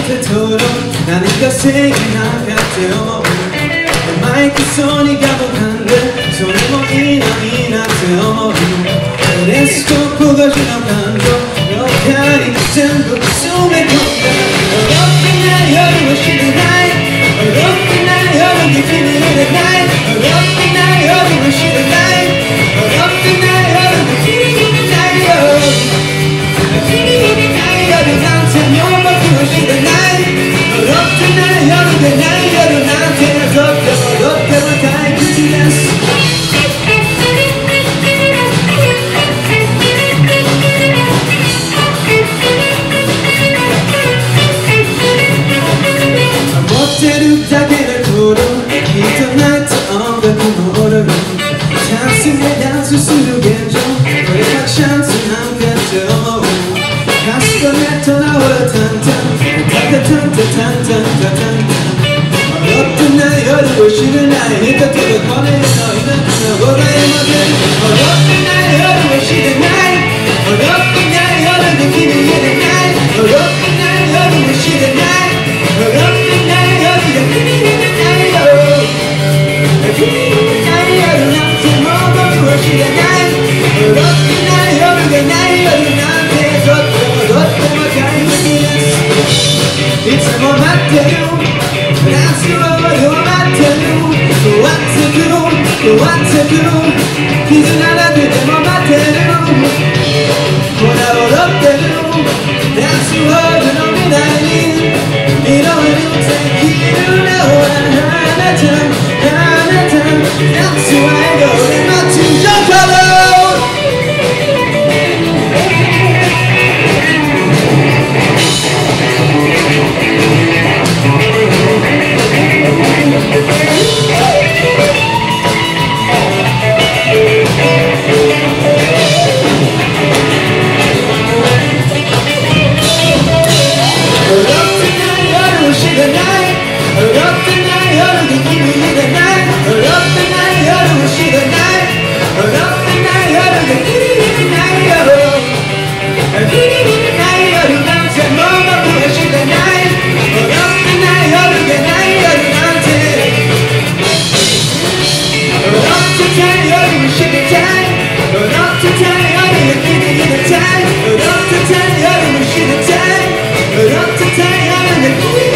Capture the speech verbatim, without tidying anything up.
って通ろう何が正義なんかって思うマイクソニーがも噛んでそれもいいな、いいなって思うレスコップ越しの感情どっかに全部詰め込んだ踊ってない夜は知らない踊ってない夜に君に入れない踊ってない夜は知らない踊ってない夜に君に入れないよ君に入れない夜なんてもう僕は知らない踊ってない夜でない夜なんて踊っても踊っても退屈です持ってるだけで通るきっとナイト音楽のオルガンダンスでダンスする現状これがチャンスなんかって思うカスタネットな俺タンタンタタタンタタンタンタタンタン踊ってない夜を知らない人とでこれの命のございません踊ってない夜を知らない踊ってない夜で君に入れない踊ってない夜を知らない踊ってない夜で君に入れないよ君に入れない夜なんてもう僕は知らない踊ってない夜がない夜なんてとってもとっても快適ですいつも待ってるダンスロールを待ってる終わってくる終わってくる絆だけでも待ってるほら踊ってるダンスロールの未来に色々できるなほらあなたあなたダンスは笑顔で待つジャンカロ踊ってたい夜も知りたい踊ってたい夜で君